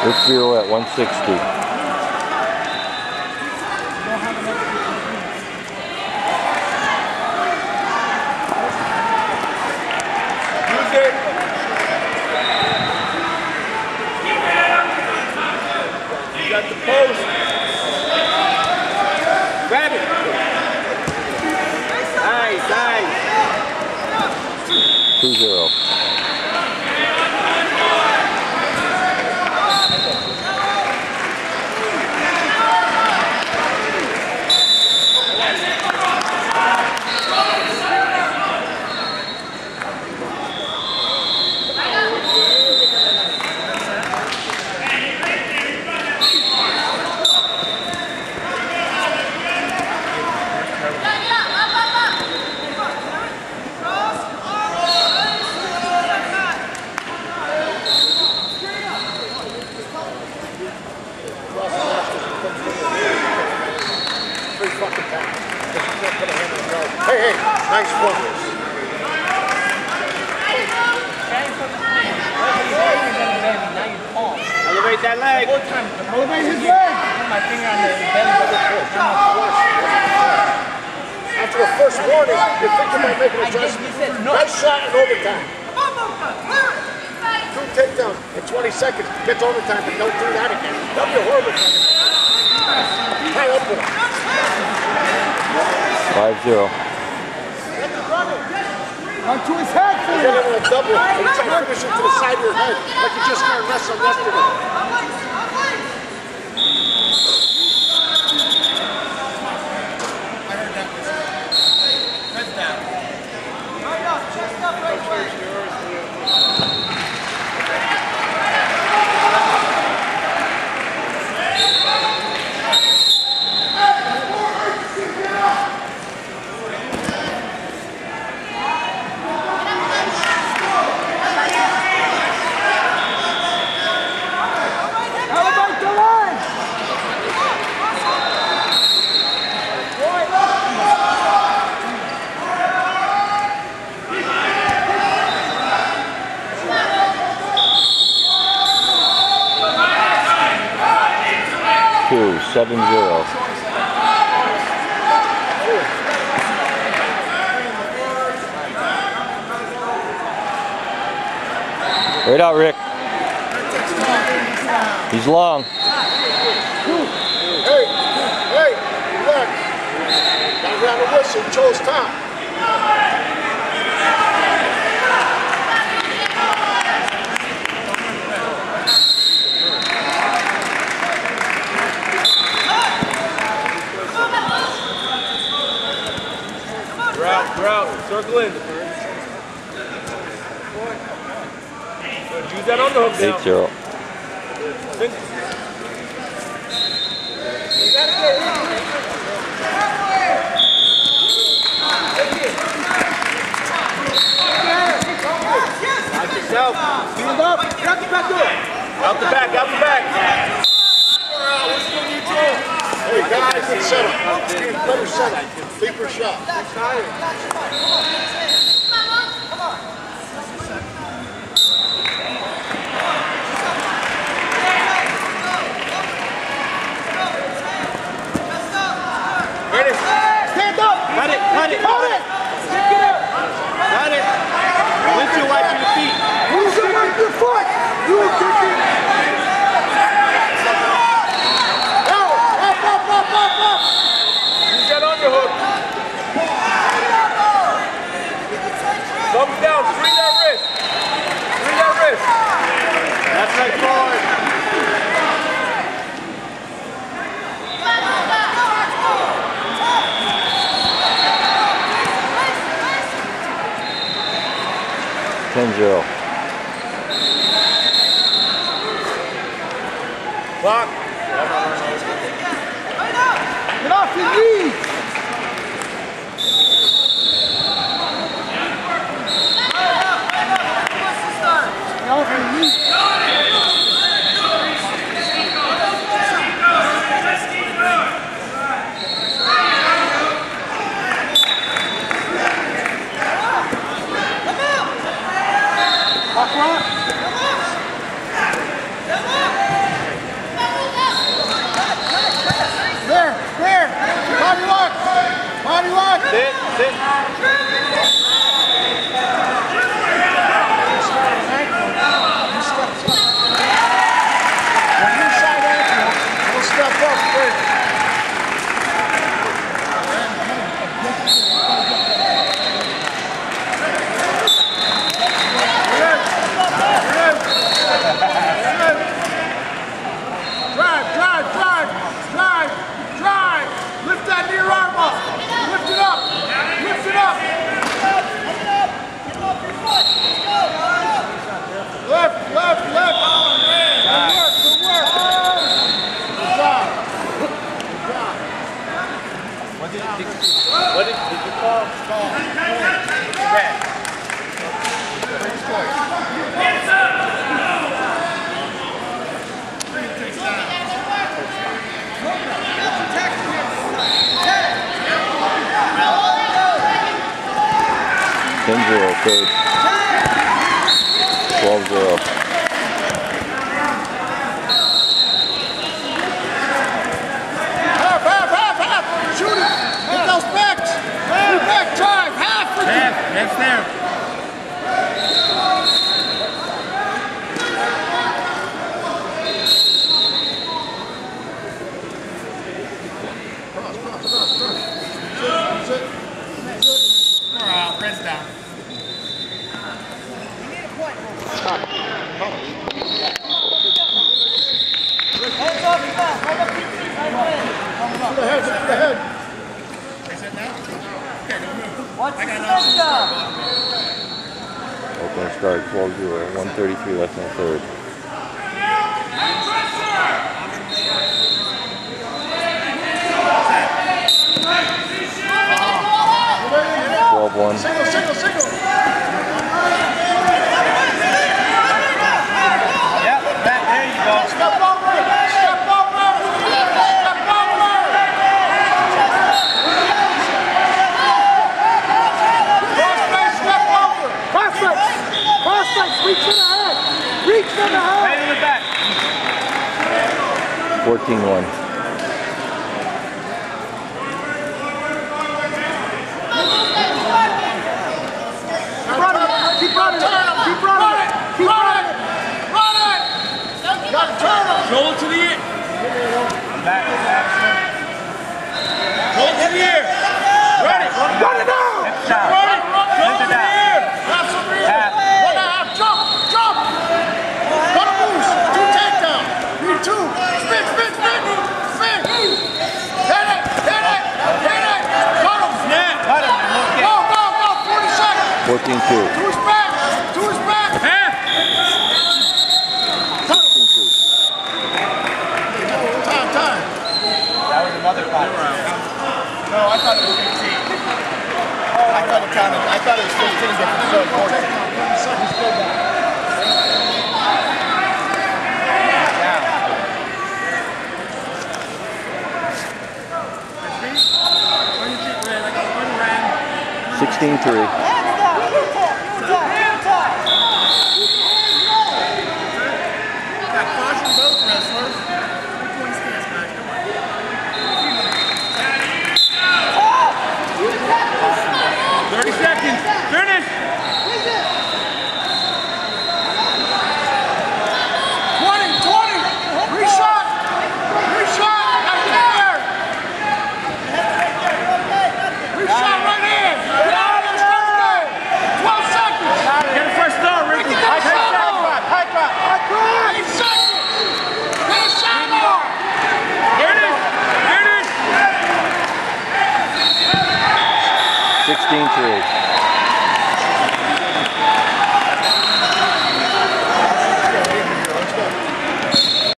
Rick 0 at 160. You got the post. Grab it. Nice, nice. 2-0. Hey, hey, nice one. Elevate that leg. Elevate his leg. My finger on the belly button. After the first warning, you think you might make an adjustment. Nice shot in overtime. Two takedowns in 20 seconds. Gets overtime, but don't do that again. That'll be a horrible thing. Tie up with him. 5-0. Onto his head for you. You're going to double and try to finish it to the side of your head like you just started wrestling yesterday. I heard that was heads down. Right up, chest up, right way. Two, 7-0. Right out, Rick. He's long. Hey, hey, look. Gotta grab a whistle, chose top. You're out. Circle in. Use that underhook now. 8-0. Watch yourself. Stand up. Get out the back door. Out the back. Hey, guys, good setup. Better setup. Deeper shot. Ready? Stand up. Cut it. Cut it. Cut it. Lift your wipe your feet. Who's going to wipe your foot? You will kick it. Up. Use that underhook. Thumbs down. Swing that wrist. That's right forward. Clock. Get off your knees. Get off your knees. Rock. Third. 12-0. Half. Shoot it. Get those backs. Back drive. Half. Next there. Press down. Put ahead. What's the next job? Open start 12-0. 1:33 left in the third. Single. Yep, there you go. Step over. Prospects, reach to the head. Right in the back. 14-1. Keep running. Got to turn him. Roll it to the ear. Back. Roll it to the ear. Ready. Run it down. Next shot. Run Lift it to the down. ear. Have some reason. Half. 1.5. Jump. Got a boost. 2 takedown. Need 2. Spin. Hit it. Cut him. Snap. Cut him and look in. Go. 40 seconds. 14-2. To his back. Half. 16-2. Time. That was another 5 round. No, I thought it was 15. I thought it was 15, but it's still 14. Down. 16-3. Caution both wrestlers. Which one stands back? Come on. 30 seconds. Finish. 20. Reshot. Right there. Reshot right in. Get out of there. 12 seconds. Get a fresh start, Ricky. High drop. 8 seconds. Get a shot off. Finish. 16-3.